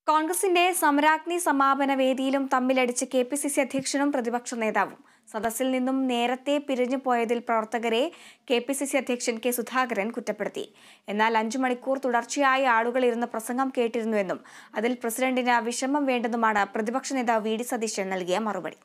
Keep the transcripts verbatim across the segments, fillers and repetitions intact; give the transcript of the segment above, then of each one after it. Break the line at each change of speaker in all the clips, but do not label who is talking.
കോൺഗ്രസിന്റെ സമരാഗ്നി സമാപന വേദിയിലും തമ്മിലടിച്ച് കെ പി സി സി അധ്യക്ഷനും പ്രതിപക്ഷ നേതാവും. സദസ്സിൽ നിന്നും നേരത്തെ പിരിഞ്ഞു പോയതിൽ പ്രവർത്തകരെ കെ പി സി സി അധ്യക്ഷൻ കെ സുധാകരൻ കുറ്റപ്പെടുത്തി. എന്നാൽ അഞ്ചു മണിക്കൂർ തുടർച്ചയായി ആളുകൾ ഇരുന്ന് പ്രസംഗം കേട്ടിരുന്നുവെന്നും അതിൽ പ്രസിഡന്റിന് വിഷമം വേണ്ടെന്നുമാണ് പ്രതിപക്ഷ നേതാവ് വി ഡി സതീശൻ നൽകിയ മറുപടി.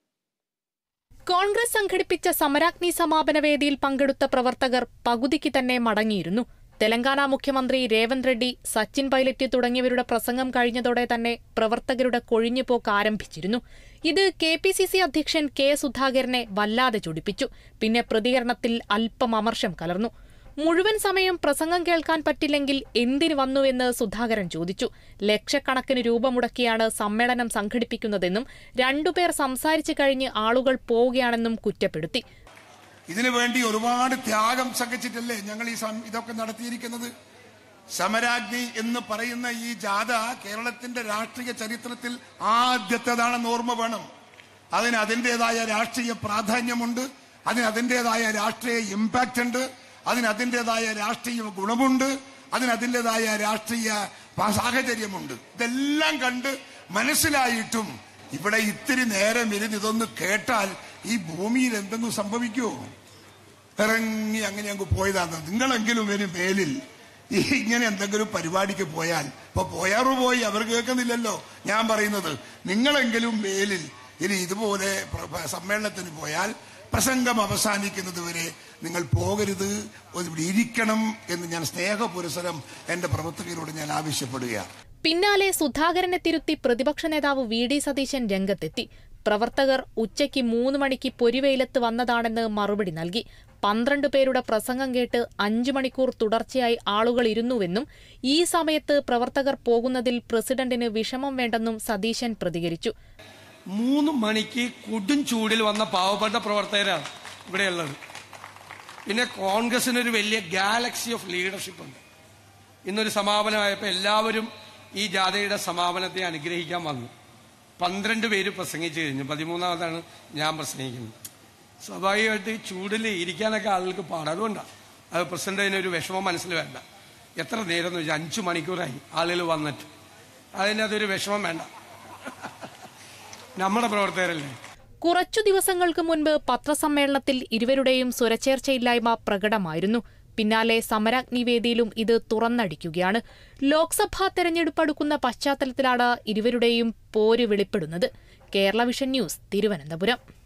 കോൺഗ്രസ് സംഘടിപ്പിച്ച സമരാഗ്നി സമാപന വേദിയിൽ പങ്കെടുത്ത പ്രവർത്തകർ പകുതിക്ക് തന്നെ മടങ്ങിയിരുന്നു. തെലങ്കാന മുഖ്യമന്ത്രി രേവന്ത് റെഡ്ഡി, സച്ചിൻ പൈലറ്റ് തുടങ്ങിയവരുടെ പ്രസംഗം കഴിഞ്ഞതോടെ തന്നെ പ്രവർത്തകരുടെ കൊഴിഞ്ഞുപോക്ക് ആരംഭിച്ചിരുന്നു. ഇത് കെ പി സി സി അധ്യക്ഷൻ കെ സുധാകരനെ വല്ലാതെ ചൊടിപ്പിച്ചു. പിന്നെ പ്രതികരണത്തിൽ അല്പം അമർഷം കലർന്നു. മുഴുവൻ സമയം പ്രസംഗം കേൾക്കാൻ പറ്റില്ലെങ്കിൽ എന്തിനു വന്നുവെന്ന് സുധാകരൻ ചോദിച്ചു. ലക്ഷക്കണക്കിന് രൂപ മുടക്കിയാണ് സമ്മേളനം സംഘടിപ്പിക്കുന്നതെന്നും രണ്ടുപേർ സംസാരിച്ചു കഴിഞ്ഞ് ആളുകൾ പോവുകയാണെന്നും കുറ്റപ്പെടുത്തി.
ഇതിനു വേണ്ടി ഒരുപാട് ത്യാഗം സഹിച്ചിട്ടല്ലേ ഞങ്ങൾ ഈ ഇതൊക്കെ നടത്തിയിരിക്കുന്നത്. സമരാഗ്നി എന്ന് പറയുന്ന ഈ ജാഥ കേരളത്തിന്റെ രാഷ്ട്രീയ ചരിത്രത്തിൽ ആദ്യത്തേതാണെന്ന് ഓർമ്മ വേണം. അതിന് അതിൻ്റെതായ രാഷ്ട്രീയ പ്രാധാന്യമുണ്ട്, അതിന് അതിൻ്റെതായ രാഷ്ട്രീയ ഇമ്പാക്റ്റ് ഉണ്ട്, അതിന് അതിൻ്റെതായ രാഷ്ട്രീയ ഗുണമുണ്ട്, അതിന് അതിൻ്റെതായ രാഷ്ട്രീയ സാഹചര്യമുണ്ട്. ഇതെല്ലാം കണ്ട് മനസ്സിലായിട്ടും ഇവിടെ ഇത്തിരി നേരം ഇരുന്ന് ഇതൊന്ന് കേട്ടാൽ ഈ ഭൂമിയിൽ എന്തെങ്കിലും സംഭവിക്കുമോ? ഇറങ്ങി അങ്ങനെ അങ്ങ് പോയതാണ്. നിങ്ങളെങ്കിലും ഒരു മേലിൽ ഈ ഇങ്ങനെ എന്തെങ്കിലും പരിപാടിക്ക് പോയാൽ, ഇപ്പൊ പോയാറു പോയി, അവർ കേൾക്കുന്നില്ലല്ലോ ഞാൻ പറയുന്നത്. നിങ്ങളെങ്കിലും മേലിൽ ഇനി ഇതുപോലെ സമ്മേളനത്തിന് പോയാൽ പ്രസംഗം അവസാനിക്കുന്നത് വരെ നിങ്ങൾ പോകരുത്, ഇവിടെ ഇരിക്കണം എന്ന് ഞാൻ സ്നേഹപുരസരം എന്റെ പ്രവർത്തകരോട് ഞാൻ ആവശ്യപ്പെടുകയാണ്.
പിന്നാലെ സുധാകരനെ തിരുത്തി പ്രതിപക്ഷ നേതാവ് വി ഡി സതീശൻ രംഗത്തെത്തി. പ്രവർത്തകർ ഉച്ചയ്ക്ക് മൂന്ന് മണിക്ക് പൊരിവെയിലത്ത് വന്നതാണെന്ന് മറുപടി നൽകി. പന്ത്രണ്ട് പേരുടെ പ്രസംഗം കേട്ട് അഞ്ചു മണിക്കൂർ തുടർച്ചയായി ആളുകൾ ഇരുന്നുവെന്നും ഈ സമയത്ത് പ്രവർത്തകർ പോകുന്നതിൽ പ്രസിഡന്റിന് വിഷമം വേണ്ടെന്നും സതീശൻ പ്രതികരിച്ചു.
മൂന്ന് മണിക്ക് കൊടും ചൂടിൽ വന്ന പാവപ്പെട്ട പ്രവർത്തകരാണ് ഇവിടെയുള്ളത്. പിന്നെ കോൺഗ്രസിനൊരു വലിയ ഗാലക്സി ഓഫ് ലീഡർഷിപ്പ് ഉണ്ട്. ഇന്നൊരു സമാപനമായപ്പോൾ എല്ലാവരും ഈ ജാഥയുടെ സമാപനത്തെ അനുഗ്രഹിക്കാൻ വന്നു. പന്ത്രണ്ട് പേര് പ്രസംഗിച്ചു കഴിഞ്ഞു. പതിമൂന്നാമതാണ് ഞാൻ പ്രസംഗിക്കുന്നത്. സ്വാഭാവികമായിട്ട് ചൂടിൽ ഇരിക്കാനൊക്കെ ആളുകൾക്ക് പാടാം. അതുകൊണ്ടാണ് അത് പ്രസിഡന്റിന് ഒരു വിഷമം മനസ്സിൽ വേണ്ട. എത്ര നേരം എന്ന് വെച്ചാൽ അഞ്ചു മണിക്കൂറായി ആളുകൾ വന്നിട്ട്, അതിന് അതൊരു വിഷമം വേണ്ട. നമ്മുടെ പ്രവർത്തകരല്ലേ.
കുറച്ചു ദിവസങ്ങൾക്ക് മുൻപ് പത്രസമ്മേളനത്തിൽ ഇരുവരുടെയും സ്വരച്ചേർച്ചയില്ലായ്മ പ്രകടമായിരുന്നു. പിന്നാലെ സമരാഗ്നി വേദിയിലും ഇത് തുറന്നടിക്കുകയാണ്. ലോക്സഭാ തെരഞ്ഞെടുപ്പ് അടുക്കുന്ന പശ്ചാത്തലത്തിലാണ് ഇരുവരുടെയും പോര് വെളിപ്പെടുന്നത്. Kerala vision news, Thiruvananthapuram.